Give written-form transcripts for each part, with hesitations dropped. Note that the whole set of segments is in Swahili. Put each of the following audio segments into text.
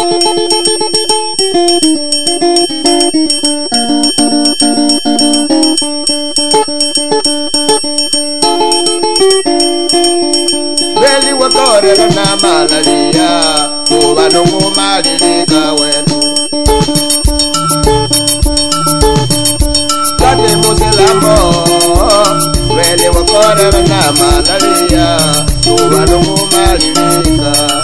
Beli wakore na malaria, tuwa nungu malilika wetu. Kati musilambo, beli wakore na malaria, tuwa nungu malilika.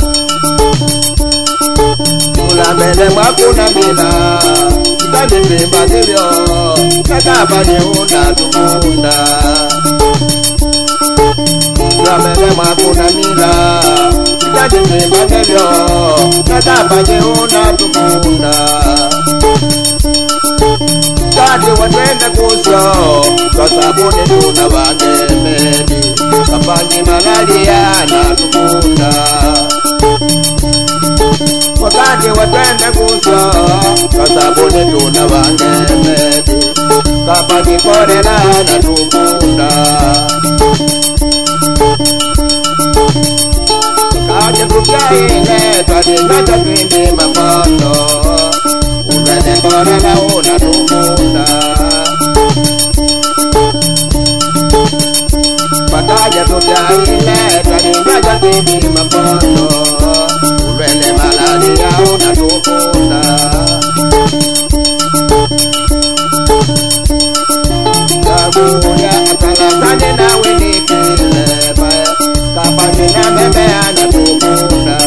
Ulamele mwakuna mila, kani mimba zivyo, kakapa niuna tukunda. Ulamele mwakuna mila, kani mimba zivyo, kakapa niuna tukunda. Kati watwende kusyo, kwa sabuni tuna wangemedi, kapanyi malaria na tukunda. Wakati watwende kusyo, kwa sabuni tuna wangemedi, kapanyi korela na tukunda. Kaje kukaile, twadingaja twindi mapondo, ulele korela una tukunda. Pakaja kukaile, twadingaja twindi mapondo, ulele malaria una tukunda. Kabuya atalasane na winikile baya, kapani na mebea na tukunda.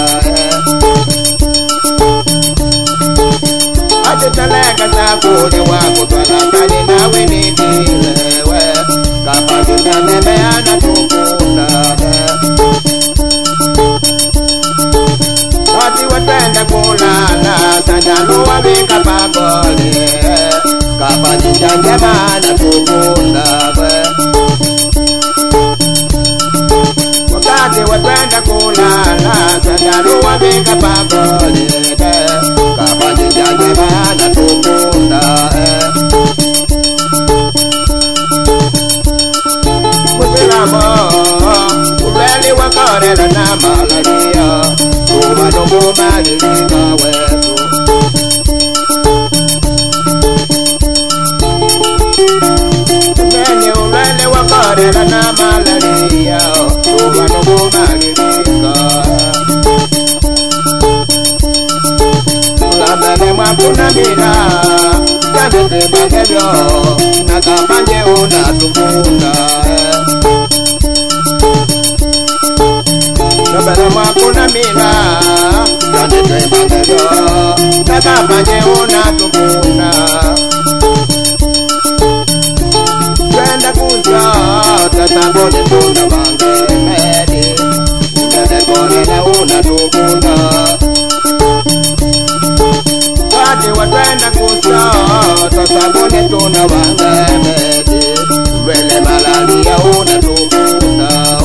Atiteleka chakule wako talasane na winikile we, kapani na mebea na tukunda. Kati watenda kulala, sandaluwa vika pagole, kapani janjema na tukunda. Wakati watenda kulala, sandaluwa vika pagole, kapani janjema na tukunda. Musilamo, ubeli wakorela na malaria, tuwa nungu malilika wetu. Ubeli ulele wakorela na malaria, tuwa nungu malilika. Ulamele mwakuna mila, kane tibagevyo, na kapanje una tukunda. Ulamele mwakuna mila, kane tibagevyo, na kapanje una tukunda. Twende kusyo, tasabone tuna wangemedi, ulele korela una tukunda. Kati watwende kusyo, tasabone tuna wangemedi, ulele malaria una tukunda.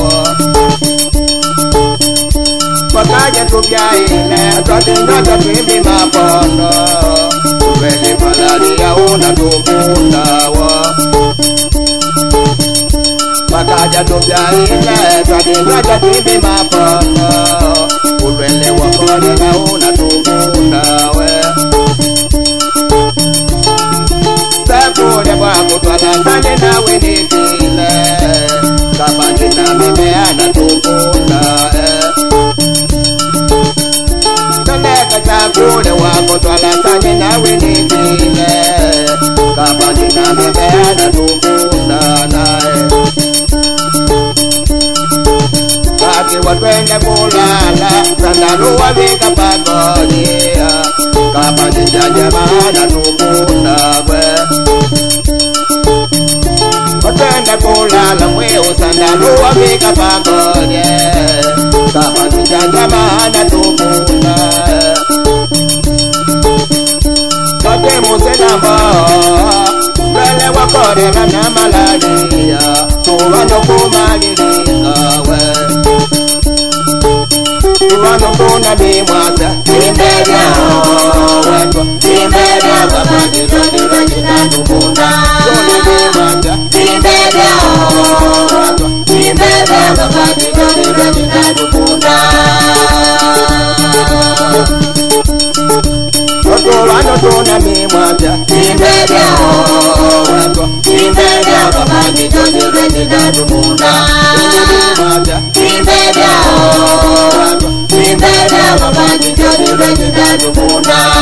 Wakaja tubyaile, twadingaja twimbi mapondo, ulele malaria una tukunda. Wakaja tubyaile, twadingaja twimbi mapondo, ulele wakorela una tukunda. Sekule wako twalasane na winikile, kapanje na mimea na tukunda. Toleka chakule wako twalasane na winikile, kapanje na mimea na tukunda nae. Kati watwende kulala, sandaluwa vika pagole, kapanje janjema na tukunda. Watwende kulala mweo, sandaluwa vika pagole, kapanje janjema na tukunda. Kati musilambo, ulele wakorela na malaria, tuwa nungu malilika we. Tuwa nungu na bimwasa, timbeja wetu, timbeja kapanje janjema na tukunda. Tuna bimwasa, timbeja wetu, timbeja kapanje janjema na tukunda. Remember,